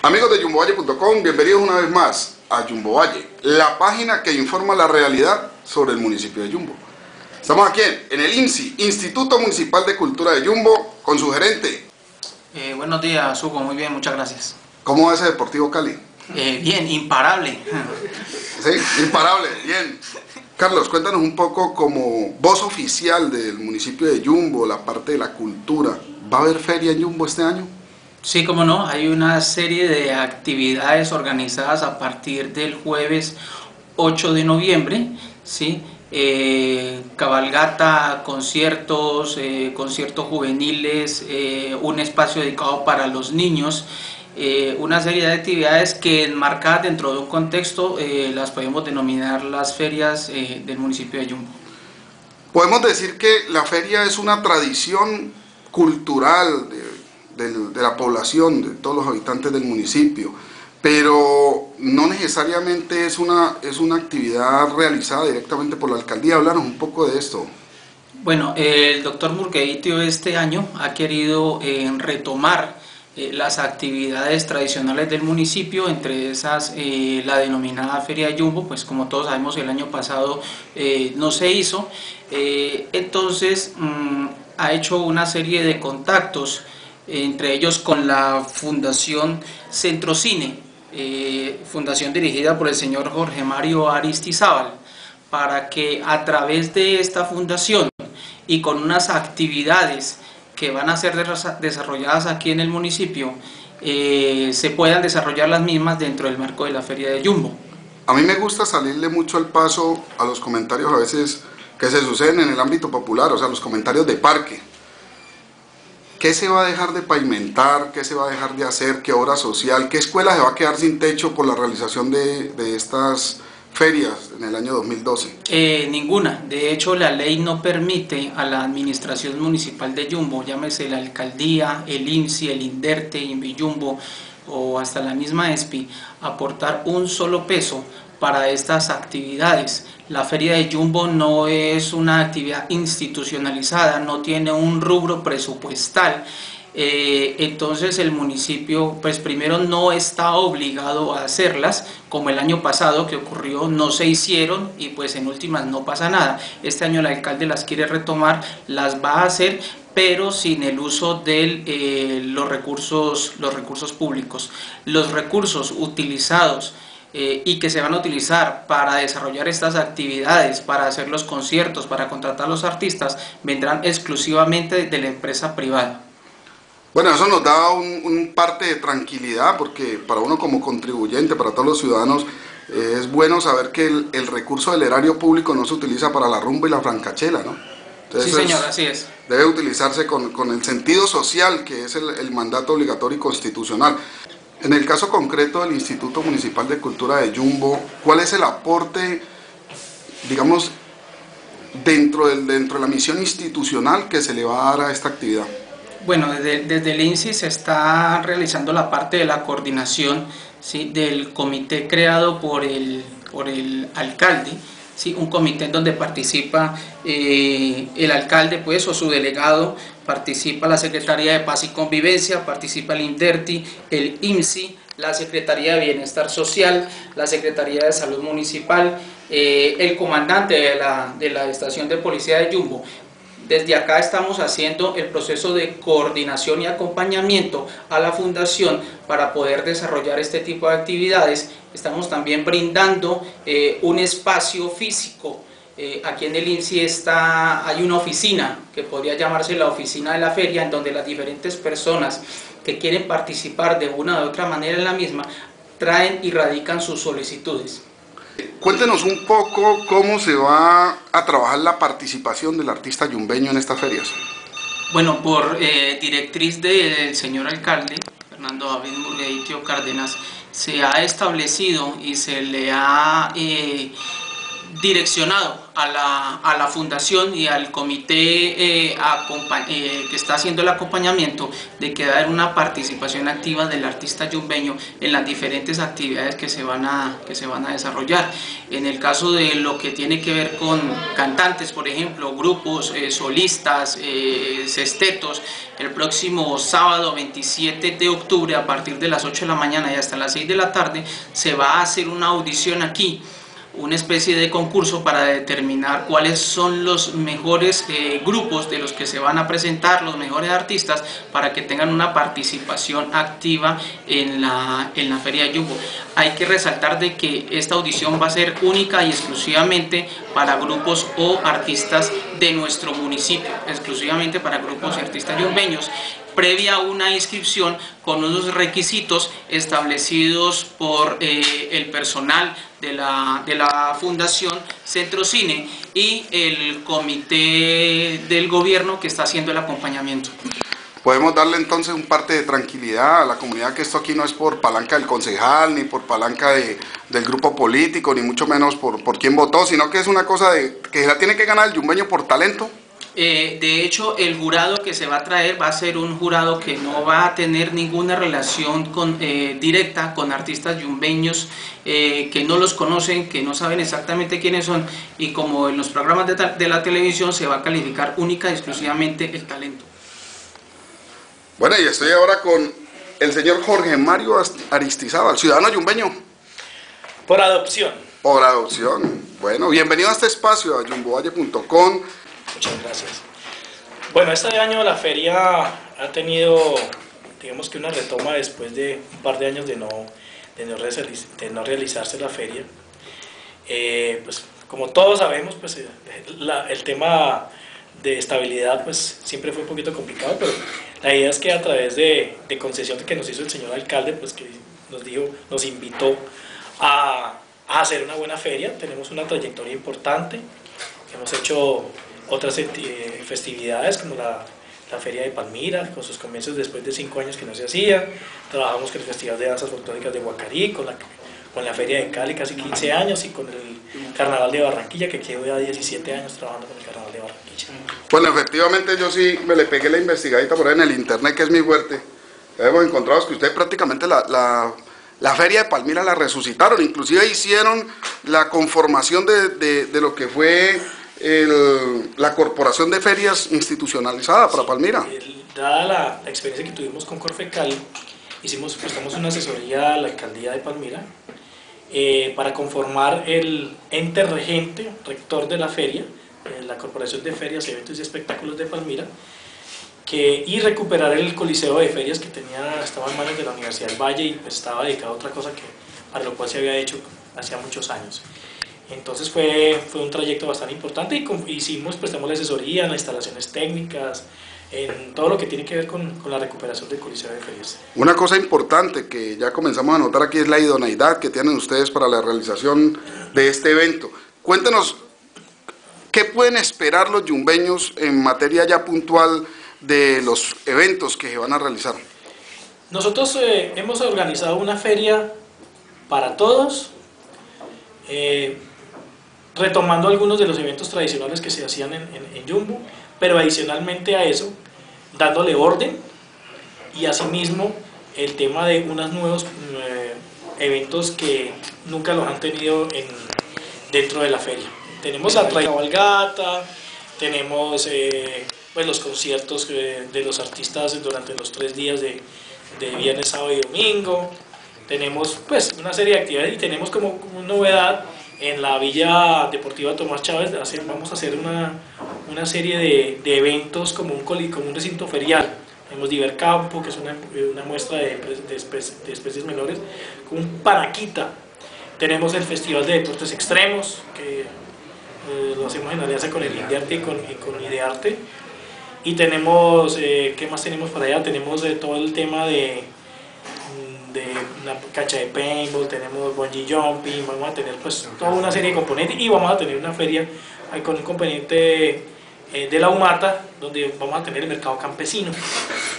Amigos de jumbovalle.com, bienvenidos una vez más a Jumbo Valle, la página que informa la realidad sobre el municipio de Jumbo. Estamos aquí en el INSI, Instituto Municipal de Cultura de Jumbo, con su gerente. Buenos días, Hugo, muy bien, muchas gracias. ¿Cómo va ese Deportivo Cali? Bien, imparable. Sí, imparable, bien. Carlos, cuéntanos un poco como voz oficial del municipio de Jumbo, la parte de la cultura. ¿Va a haber feria en Jumbo este año? Sí, cómo no, hay una serie de actividades organizadas a partir del jueves 8 de noviembre, ¿sí? Cabalgata, conciertos, conciertos juveniles, un espacio dedicado para los niños, una serie de actividades que enmarcadas dentro de un contexto las podemos denominar las ferias del municipio de Jumbo. Podemos decir que la feria es una tradición cultural de la población, de todos los habitantes del municipio, pero no necesariamente es una actividad realizada directamente por la alcaldía. Háblanos un poco de esto. Bueno, el doctor Murgueitio este año ha querido retomar las actividades tradicionales del municipio, entre esas la denominada Feria de Jumbo, pues como todos sabemos el año pasado no se hizo, entonces ha hecho una serie de contactos, entre ellos con la Fundación Centrocine, fundación dirigida por el señor Jorge Mario Aristizábal, para que a través de esta fundación y con unas actividades que van a ser desarrolladas aquí en el municipio, se puedan desarrollar las mismas dentro del marco de la Feria de Jumbo. A mí me gusta salirle mucho al paso a los comentarios a veces que se suceden en el ámbito popular, o sea, los comentarios de parque. ¿Qué se va a dejar de pavimentar? ¿Qué se va a dejar de hacer? ¿Qué obra social? ¿Qué escuela se va a quedar sin techo por la realización de estas ferias en el año 2012? Ninguna. De hecho, la ley no permite a la administración municipal de Jumbo, llámese la alcaldía, el INSI, el INDERTE, INVIJumbo o hasta la misma ESPI, aportar un solo peso para estas actividades. La Feria de Jumbo no es una actividad institucionalizada, no tiene un rubro presupuestal. Entonces el municipio pues primero no está obligado a hacerlas, como el año pasado que ocurrió, no se hicieron y pues en últimas no pasa nada. Este año el alcalde las quiere retomar, las va a hacer, pero sin el uso de los recursos públicos. Los recursos utilizados y que se van a utilizar para desarrollar estas actividades, para hacer los conciertos, para contratar a los artistas, vendrán exclusivamente de la empresa privada. Bueno, eso nos da un parte de tranquilidad, porque para uno como contribuyente, para todos los ciudadanos, es bueno saber que el recurso del erario público no se utiliza para la rumba y la francachela, ¿no? Entonces, sí, señor, así es. Debe utilizarse con el sentido social, que es el mandato obligatorio y constitucional. En el caso concreto del Instituto Municipal de Cultura de Jumbo, ¿cuál es el aporte, digamos, dentro de la misión institucional que se le va a dar a esta actividad? Bueno, desde el INSI se está realizando la parte de la coordinación, ¿sí?, del comité creado por el alcalde, ¿sí?, un comité en donde participa el alcalde pues, o su delegado, participa la Secretaría de Paz y Convivencia, participa el INDERTI, el INSI, la Secretaría de Bienestar Social, la Secretaría de Salud Municipal, el comandante de la estación de policía de Jumbo. Desde acá estamos haciendo el proceso de coordinación y acompañamiento a la fundación para poder desarrollar este tipo de actividades. Estamos también brindando un espacio físico. Aquí en el INSI hay una oficina que podría llamarse la oficina de la feria, en donde las diferentes personas que quieren participar de una u otra manera en la misma traen y radican sus solicitudes. Cuéntenos un poco cómo se va a trabajar la participación del artista yumbeño en estas ferias. Bueno, por directriz del señor alcalde, Fernando David Murgueitio Cárdenas, se ha establecido y se le ha direccionado a la fundación y al comité que está haciendo el acompañamiento de que va a haber una participación activa del artista yumbeño en las diferentes actividades que se van a desarrollar. En el caso de lo que tiene que ver con cantantes, por ejemplo, grupos, solistas, sextetos, el próximo sábado 27 de octubre a partir de las 8 de la mañana y hasta las 6 de la tarde se va a hacer una audición aquí, una especie de concurso para determinar cuáles son los mejores grupos de los que se van a presentar, los mejores artistas, para que tengan una participación activa en la Feria Jumbo. Hay que resaltar de que esta audición va a ser única y exclusivamente para grupos o artistas de nuestro municipio, exclusivamente para grupos y artistas yumbeños, previa una inscripción con unos requisitos establecidos por el personal de la Fundación Centro Cine y el comité del gobierno que está haciendo el acompañamiento. Podemos darle entonces un parte de tranquilidad a la comunidad, que esto aquí no es por palanca del concejal, ni por palanca del grupo político, ni mucho menos por quién votó, sino que es una cosa que la tiene que ganar el yumbeño por talento. De hecho, el jurado que se va a traer va a ser un jurado que no va a tener ninguna relación directa con artistas yumbeños que no los conocen, que no saben exactamente quiénes son, y como en los programas de la televisión se va a calificar única y exclusivamente el talento. Bueno, y estoy ahora con el señor Jorge Mario Aristizábal, ciudadano yumbeño. Por adopción. Por adopción. Bueno, bienvenido a este espacio, a jumbovalle.com. Muchas gracias. Bueno, este año la feria ha tenido, digamos que una retoma después de un par de años de no realizarse la feria. Pues como todos sabemos, pues el tema de estabilidad pues siempre fue un poquito complicado, pero la idea es que a través de concesión que nos hizo el señor alcalde, pues que nos invitó a hacer una buena feria. Tenemos una trayectoria importante, hemos hecho otras festividades como la Feria de Palmira, con sus comienzos después de 5 años que no se hacía. Trabajamos con el Festival de Danzas Folclóricas de Guacarí, con la Feria de Cali casi 15 años, y con el Carnaval de Barranquilla, que quedo ya 17 años trabajando con el Carnaval de Barranquilla. Bueno, efectivamente yo sí me le pegué la investigadita por ahí en el internet, que es mi fuerte. Hemos encontrado que ustedes prácticamente la Feria de Palmira la resucitaron, inclusive hicieron la conformación de lo que fue la Corporación de Ferias institucionalizada para Palmira. Dada la experiencia que tuvimos con Corfecal, prestamos una asesoría a la alcaldía de Palmira para conformar el ente regente, rector de la feria, la Corporación de Ferias, Eventos y Espectáculos de Palmira, y recuperar el coliseo de ferias que estaba en manos de la Universidad del Valle, y pues estaba dedicado a otra cosa para lo cual se había hecho hacía muchos años. Entonces fue un trayecto bastante importante, y prestamos la asesoría en las instalaciones técnicas, en todo lo que tiene que ver con la recuperación del coliseo de ferias. Una cosa importante que ya comenzamos a notar aquí es la idoneidad que tienen ustedes para la realización de este evento. Cuéntenos, ¿qué pueden esperar los yumbeños en materia ya puntual de los eventos que se van a realizar? Nosotros hemos organizado una feria para todos, retomando algunos de los eventos tradicionales que se hacían en Jumbo, pero adicionalmente a eso, dándole orden, y asimismo el tema de unos nuevos eventos que nunca los han tenido dentro de la feria. Tenemos la cabalgata, tenemos pues los conciertos de los artistas durante los 3 días de viernes, sábado y domingo. Tenemos pues una serie de actividades, y tenemos como novedad en la Villa Deportiva Tomás Chávez. Vamos a hacer una serie de eventos como un recinto ferial. Tenemos Divercampo, que es una muestra de especies menores, con un Panaquita. Tenemos el Festival de Deportes Extremos, que lo hacemos en alianza con el INDEARTE y con IDEARTE. Y tenemos, ¿qué más tenemos por allá? Tenemos todo el tema de una cancha de paintball, tenemos bungee jumping, vamos a tener pues toda una serie de componentes, y vamos a tener una feria con un componente de la humata, donde vamos a tener el mercado campesino.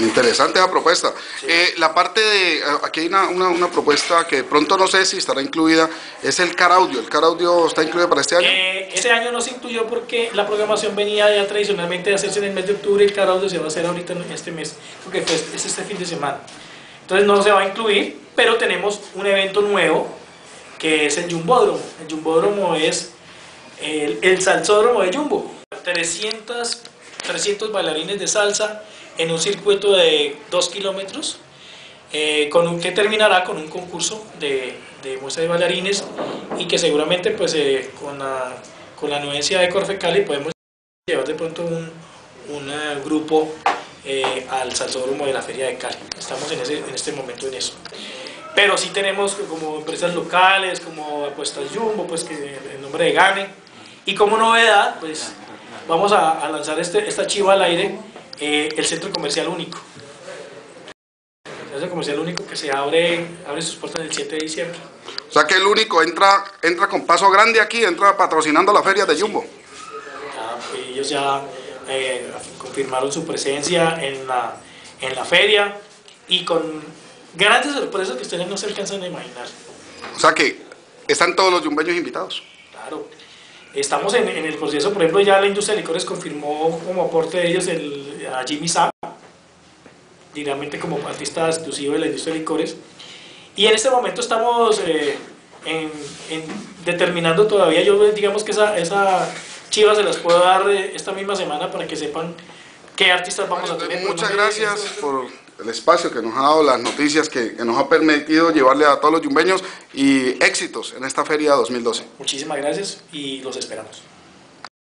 Interesante esa propuesta. Sí. La parte de, aquí hay una propuesta que de pronto no sé si estará incluida, es el car audio. ¿El car audio está incluido para este año? Este año no se incluyó porque la programación venía ya tradicionalmente de hacerse en el mes de octubre y el car audio se va a hacer ahorita en este mes, porque es este fin de semana. Entonces no se va a incluir, pero tenemos un evento nuevo que es el Jumbódromo. El Jumbódromo es el salsódromo de Jumbo. 300 bailarines de salsa en un circuito de 2 kilómetros, que terminará con un concurso de muestra de bailarines y que seguramente pues con la anuencia de Corfecali podemos llevar de pronto un grupo al salsódromo de la Feria de Cali. Estamos en este momento en eso. Pero sí tenemos como empresas locales, como Apuestas Jumbo, pues que el nombre de Gane. Y como novedad, pues vamos a lanzar esta chiva al aire, el Centro Comercial Único. El Centro Comercial Único que se abre sus puertas el 7 de diciembre. O sea que el Único entra con paso grande aquí, entra patrocinando la feria de Jumbo. Ellos ya confirmaron su presencia en la feria y con grandes sorpresas que ustedes no se alcanzan a imaginar. O sea que están todos los yumbeños invitados. Claro. Estamos en el proceso, por ejemplo, ya la industria de licores confirmó como aporte de ellos a Jimmy Sa, directamente como artista exclusivo de la industria de licores. Y en este momento estamos determinando todavía, yo digamos que esa chiva se las puedo dar esta misma semana para que sepan qué artistas vamos a tener. Muchas gracias por el espacio que nos ha dado, las noticias que nos ha permitido llevarle a todos los yumbeños y éxitos en esta feria 2012. Muchísimas gracias y los esperamos.